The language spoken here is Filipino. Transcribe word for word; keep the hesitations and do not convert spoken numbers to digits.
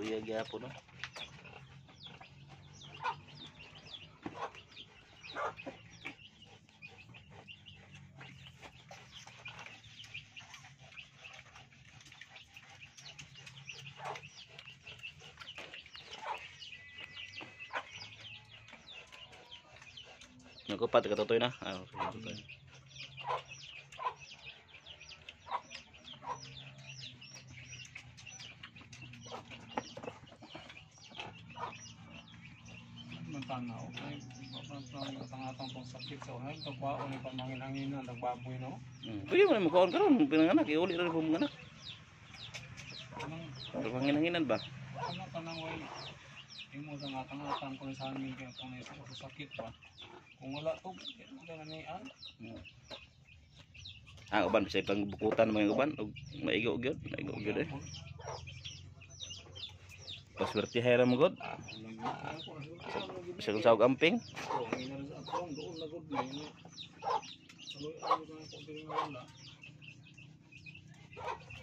Luya gyapon no. Nagkupat ka totoy na. Ah, okay, totoy. Tanaw kay papangatang pang sakit sa unan tagwao ni pamangin-hanginan nagbaboy no. Hmm. Pwede mo na magkaon karon pinanganak iuli ra mo manganak. Anong Panghinanginan ba? ano kanang way imo sa ngatang-atang ko sa amin kay kung isa ko sakit ba. Kung wala to gananian. Hmm. Ah, uban bisay pangbukutan mga uban og maigo gyud, maigo gyud eh. Paswerte hayra mo god. Bisa kung sawag amping. Oh,